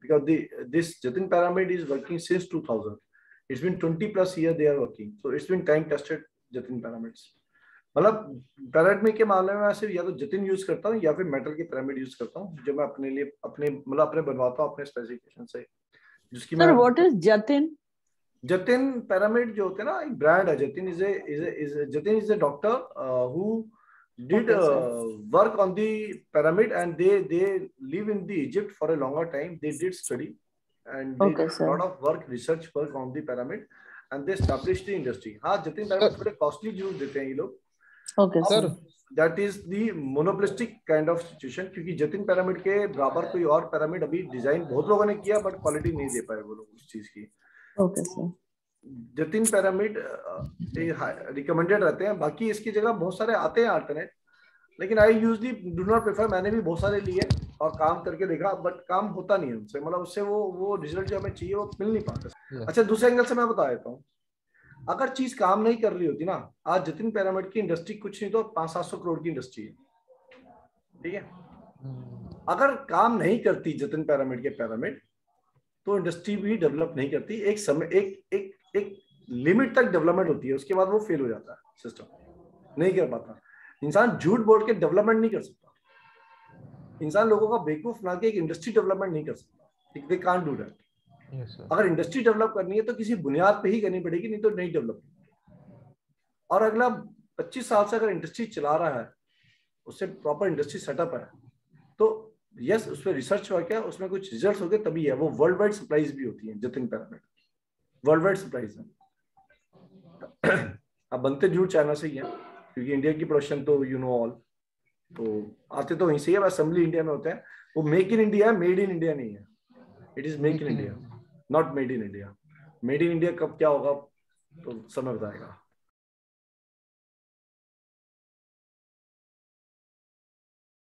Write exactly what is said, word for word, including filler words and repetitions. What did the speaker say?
because the this Jatin pyramid is working since two thousand. It's been twenty plus year they are working, so it's been time tested Jatin pyramids. मतलब pyramid के मामले में मैं सिर्फ या तो Jatin use करता हूँ या फिर मेटल के pyramid यूज करता हूँ, जो मैं अपने लिए अपने मतलब अपने बनवाता हूँ अपने स्पेसिफिकेशन से, जिसकी मैं what is Jatin? Jatin pyramid जो होते हैं ना, एक ब्रांड है. Jatin is a is is Jatin is a doctor uh, who did Okay, uh, work on the pyramid, and they they live in the Egypt for a longer time. They did study and they Okay, did a sir. lot of work, research work on the pyramid, and they established the industry. हाँ, Jatin pyramid थोड़े costly use देते हैं ये लोग. Okay, sir. That is the monopolistic kind of situation, क्योंकि Jatin pyramid के बराबर कोई और pyramid अभी डिजाइन बहुत लोगों ने किया, बट क्वालिटी नहीं दे पाए वो लोग उस चीज की. Okay, sir. Jatin pyramid recommended रहते हैं. बाकी इसकी जगह बहुत सारे आते हैं अल्टरनेट, लेकिन I usually do not prefer. मैंने भी बहुत सारे लिए और काम करके देखा, बट काम होता नहीं है उनसे. मतलब उससे वो वो रिजल्ट जो हमें चाहिए वो मिल नहीं पाता. yeah. अच्छा, दूसरे एंगल से मैं बता देता हूँ. अगर चीज काम नहीं कर रही होती ना, आज जतिन pyramid की इंडस्ट्री कुछ नहीं तो पांच सात सौ करोड़ की इंडस्ट्री है. ठीक है. अगर काम नहीं करती जतिन pyramid के pyramid, तो इंडस्ट्री भी डेवलप नहीं करती. एक समय एक एक एक लिमिट तक डेवलपमेंट होती है, उसके बाद वो फेल हो जाता है. सिस्टम नहीं कर पाता. इंसान झूठ बोल के डेवलपमेंट नहीं कर सकता. इंसान लोगों का बेवकूफ बना के एक इंडस्ट्री डेवलपमेंट नहीं कर सकता. They can't do that. अगर इंडस्ट्री डेवलप करनी है तो किसी बुनियाद पे ही करनी पड़ेगी, नहीं तो नहीं डेवलप. और अगला पच्चीस साल से अगर इंडस्ट्री चला रहा है, उससे प्रॉपर इंडस्ट्री सेटअप है, तो यस उस पर रिसर्च हुआ क्या, उसमें कुछ रिजल्ट्स हो गए तभी है. वो वर्ल्ड वाइड सप्लाईज भी होती है Jatin pyramid, world wide supplies है. अब बनते जरूर चाइना से ही है, क्योंकि इंडिया की प्रोडक्शन तो यू नो ऑल तो आते तो वहीं से ही है. असेंबली इंडिया में होता है. वो मेक इन इंडिया है, मेड इन इंडिया नहीं है. It is make in India, not made in India. Made in India कब क्या होगा तो समय बताएगा.